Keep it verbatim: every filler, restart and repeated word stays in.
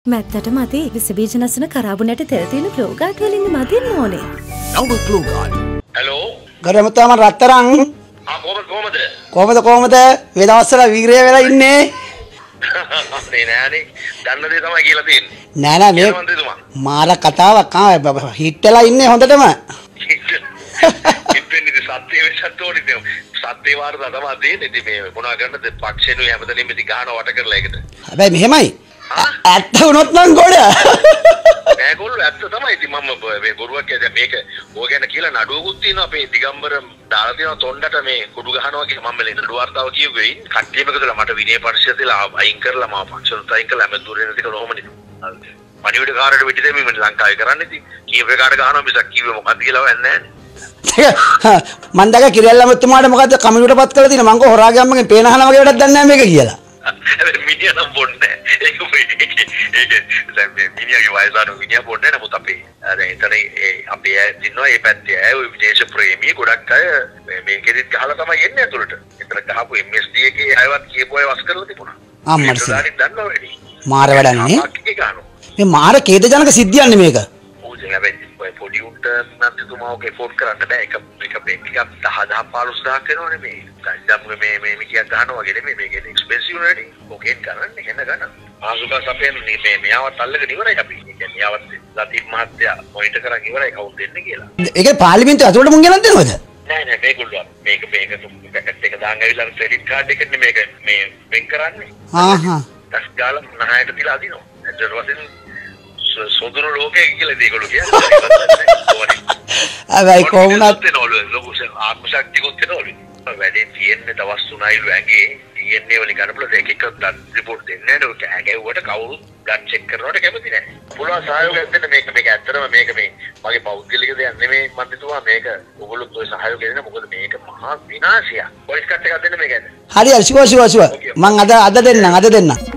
මැත්තට මදි විස බීජ නැසන කරාබුනට තෙල් තියෙන ක්ලෝගාඩ් වලින් මදින්න ඕනේ. නව ක්ලෝගාඩ්. හලෝ. ගරමුතාම රත්තරන්. ආ කොහමද කොහමද? කොහමද කොහමද? මේ දවස්වල වීරය වෙලා ඉන්නේ. නේ නෑනේ. දන්න දේ තමයි කියලා තියෙන්නේ. නෑ නෑ මේ මාර කතාවක් ආ හිට් වෙලා ඉන්නේ හොඳටම. ඉතින් සත්‍ය වෙසතෝනේ සත්‍ය වාර්තා තමයි දෙන්නේ. ඉතින් මේ මොනවා කරන්නද පක්ෂේනු හැමදෙනෙම ඉතින් ගහන වට කරලා ඒකට. හැබැයි මෙහෙමයි. ඇත්ත වුණොත් නම් ගොඩ. නෑ ගොල්ලෝ ඇත්ත තමයි. ඉතින් මම මේ බොරුවක් කියන්නේ මේක ඕක ගැන කියලා නඩුවකුත් තියෙනවා. අපේ දිගම්බර දාලා තියෙනවා තොණ්ඩට මේ කුඩු ගහනවා කියලා මම මේ නඩු වාර්තාව කියුවේ. කට්ටියම එකතුලා මට විනය පරිශීලනයලා අයින් කරලා මම පක්ෂවලට අයින් කරලා මම දුරේ නැති කරලා ඔහොමනේ. පණිවිඩ කාර්යයට පිටි දෙමින් මම ලංකාවේ කරන්නේ. ඉතින් කීප එකට ගහනවා මිසක් කිව්වේ මොකක්ද කියලා වෙන්නේ නැහැ. මන් දැක කිරියල්ලමතුමාට මොකද්ද කමිටුවටපත් කරලා තියෙන මං කෝ හොරාගේ අම්මගෙන් පේන අහන වගේ වැඩක් දන්නේ නැහැ මේක කියලා. මිනිහා නම් බොන්නේ ඒක ඒක දැන් මේ මිනිහාගේ වයසාන මිනිහා බොන්නේ නමුත් අපේ අර එතන අපේ දිනවා මේ පැත්තේ අය ওই විදේශ ප්‍රේමී ගොඩක් අය මේකෙදිත් ගහලා තමයි එන්නේ අතුලට. එතන ගහපු එම් එස් ඩී එකේ අයවත් කියපු අය වස් කරලා තිබුණා. අම්මට සාරි දන්නව වැඩි. මාර වැඩන්නේ. මේ මාර කේදජනක සිද්ධියන්නේ මේක. ඕජෙන් හැබැයි ඔය පොඩි උන්ට නැත්තුමා ඔගේ ෆෝට් කරන්න බෑ. එක එක ටිකක් දහ දහ පහළොස් දහක් වෙනවනේ මේ. දැන් මේ මේ මිකියක් ගහනවා වගේ නෙමෙයි මේක එක්ස්පෙන්සිව් නෙඩි. ඔකෙන් කරන්නේ හෙන ගන්න. ආසුකා සපෙන් මේ මෙයාවත් අල්ලගෙන ඉවරයි අපි. ඒ කියන්නේ මෙයාවත් ලතිෆ් මහත්තයා මොනිටර් කරන් ඉවරයි කවුද දෙන්නේ කියලා. ඒකේ පාර්ලිමේන්තුව අතට මුන් ගෙනත් දෙනවද? නෑ නෑ මේගොල්ලෝ මේක මේක පැකට් එක දාන් ඇවිල්ලා ක්‍රෙඩිට් කාඩ් එකනේ මේක මේ වෙන් කරන්නේ. ආ හා. ටස් ගාලා නහයට තියලා අදිනවා. ඒතර වශයෙන් සොදුරු ලෝකයේ කියලා ඒගොල්ලෝ කියන්නේ. හැබැයි කොහොමවත් දෙනවලු ලොකු ආත්ම ශක්තියකුත් දෙනවලු. වැඩේ තියෙන්නේ දවස් තුනයිලු ඇඟේ ඩී එන් ඒ වලින් ගන්නපුල දෙක එක බ්ලඩ් රිපෝට් දෙන්නේ නැහැ නේද? ඇඟෙව්වට කවුරුත් බ්ලඩ් චෙක් කරනවට කැමති නැහැ. පුළුවන් සහයෝගයක් දෙන්න මේක මේක ඇත්තටම මේක මේ මගේ පෞද්ගලික දෙයක් නෙමෙයි මම හිතුවා මේක ඔයගොල්ලොත් ඔය සහයෝගය දෙන්න මොකද මේක මහා විනාශයක්. පොලිස් කට් එකක් දෙන්න මේක ඇත්ත. හරි හරි ෂුවර් ෂුවර් ෂුවර් මං අද අද දෙන්නම් අද දෙන්නම්.